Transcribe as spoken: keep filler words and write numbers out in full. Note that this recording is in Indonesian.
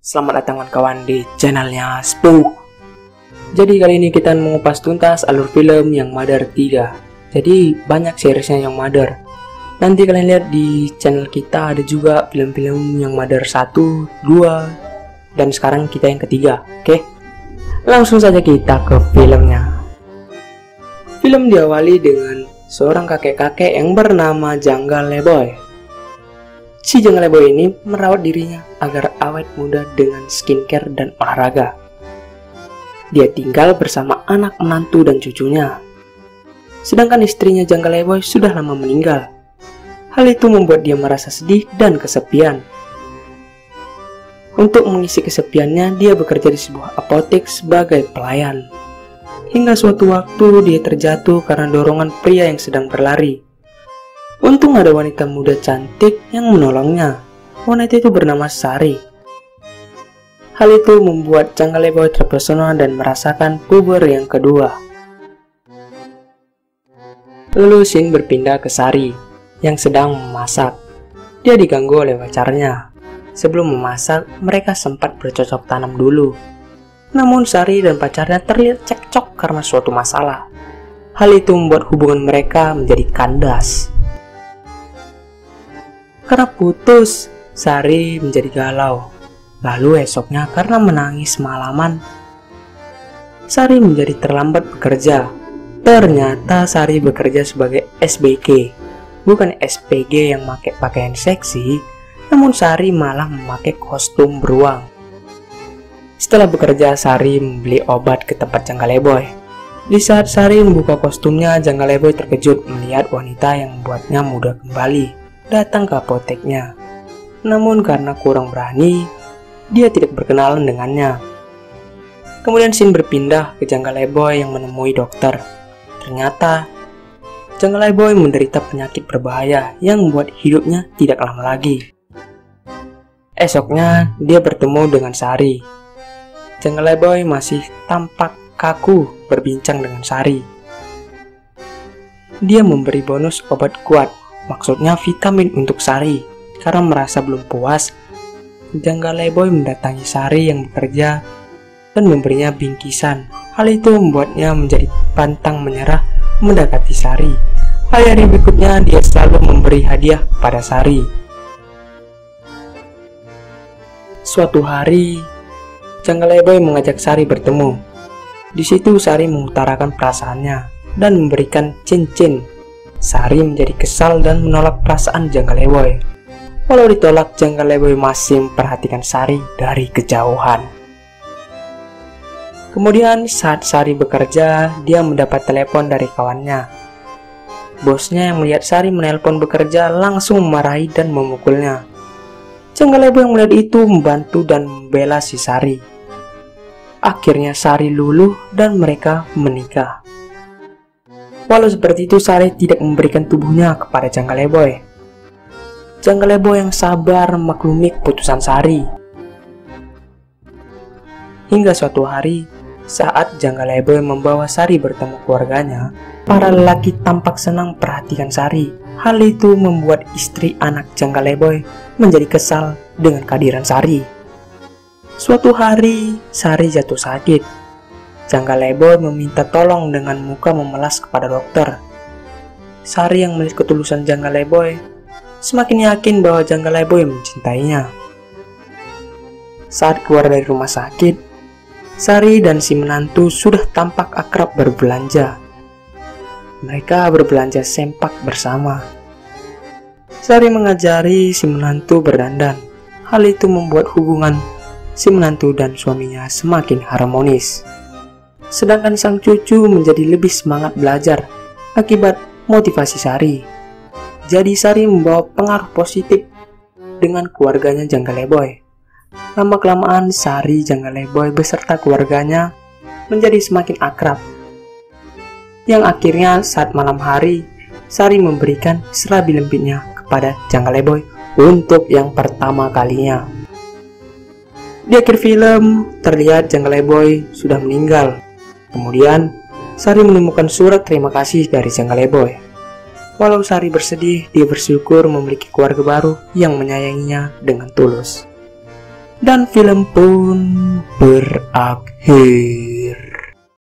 Selamat datang kawan di channelnya Spook. Jadi kali ini kita mengupas tuntas alur film yang Mother tiga. Jadi banyak seriesnya yang Mother. Nanti kalian lihat di channel kita ada juga film-film yang Mother satu, dua, dan sekarang kita yang ketiga. Oke, langsung saja kita ke filmnya. Film diawali dengan seorang kakek-kakek yang bernama Janggal Leboy. Si Janggal Leboy ini merawat dirinya agar awet muda dengan skincare dan olahraga. Dia tinggal bersama anak menantu dan cucunya. Sedangkan istrinya Janggal Leboy sudah lama meninggal. Hal itu membuat dia merasa sedih dan kesepian. Untuk mengisi kesepiannya, dia bekerja di sebuah apotek sebagai pelayan. Hingga suatu waktu dia terjatuh karena dorongan pria yang sedang berlari. Untung ada wanita muda cantik yang menolongnya. Wanita itu bernama Sari. Hal itu membuat Janggal Leboy terpesona dan merasakan puber yang kedua. Lalu scene berpindah ke Sari yang sedang memasak. Dia diganggu oleh pacarnya. Sebelum memasak, mereka sempat bercocok tanam dulu. Namun Sari dan pacarnya terlihat cekcok karena suatu masalah. Hal itu membuat hubungan mereka menjadi kandas. Karena putus, Sari menjadi galau. Lalu esoknya karena menangis semalaman, Sari menjadi terlambat bekerja. Ternyata Sari bekerja sebagai S B K, bukan S P G yang pakai pakaian seksi, namun Sari malah memakai kostum beruang. Setelah bekerja, Sari membeli obat ke tempat Janggal Leboy. Di saat Sari membuka kostumnya, Janggal Leboy terkejut melihat wanita yang membuatnya muda kembali datang ke apoteknya. Namun karena kurang berani, dia tidak berkenalan dengannya. Kemudian scene berpindah ke Janggal Leboy yang menemui dokter. Ternyata Janggal Leboy menderita penyakit berbahaya yang membuat hidupnya tidak lama lagi. Esoknya dia bertemu dengan Sari. Janggal Leboy masih tampak kaku berbincang dengan Sari. Dia memberi bonus obat kuat, maksudnya vitamin untuk Sari. Karena merasa belum puas, Janggal Leboy mendatangi Sari yang bekerja dan memberinya bingkisan. Hal itu membuatnya menjadi pantang menyerah mendekati Sari. Hari-hari berikutnya dia selalu memberi hadiah pada Sari. Suatu hari, Janggal Leboy mengajak Sari bertemu. Di situ Sari mengutarakan perasaannya dan memberikan cincin. Sari menjadi kesal dan menolak perasaan Janggal Leboy. Walau ditolak, Janggal Leboy masih memperhatikan Sari dari kejauhan. Kemudian saat Sari bekerja, dia mendapat telepon dari kawannya. Bosnya yang melihat Sari menelpon bekerja langsung memarahi dan memukulnya. Janggal Leboy yang melihat itu membantu dan membela si Sari. Akhirnya Sari luluh dan mereka menikah. Walau seperti itu, Sari tidak memberikan tubuhnya kepada Janggal Leboy. Janggal Leboy yang sabar memaklumi keputusan Sari. Hingga suatu hari, saat Janggal Leboy membawa Sari bertemu keluarganya, para lelaki tampak senang perhatikan Sari. Hal itu membuat istri anak Janggal Leboy menjadi kesal dengan kehadiran Sari. Suatu hari, Sari jatuh sakit. Janggal Leboy meminta tolong dengan muka memelas kepada dokter. Sari yang melihat ketulusan Janggal Leboy semakin yakin bahwa Janggal Leboy mencintainya. Saat keluar dari rumah sakit, Sari dan si menantu sudah tampak akrab berbelanja. Mereka berbelanja sempak bersama. Sari mengajari si menantu berdandan. Hal itu membuat hubungan si menantu dan suaminya semakin harmonis. Sedangkan sang cucu menjadi lebih semangat belajar akibat motivasi Sari. Jadi Sari membawa pengaruh positif dengan keluarganya Janggal Leboy. Lama-kelamaan Sari, Janggal Leboy beserta keluarganya menjadi semakin akrab. Yang akhirnya saat malam hari, Sari memberikan serabi lembutnya kepada Janggal Leboy untuk yang pertama kalinya. Di akhir film, terlihat Janggal Leboy sudah meninggal. Kemudian, Sari menemukan surat terima kasih dari Janggal Leboy. Walau Sari bersedih, dia bersyukur memiliki keluarga baru yang menyayanginya dengan tulus. dan film pun berakhir.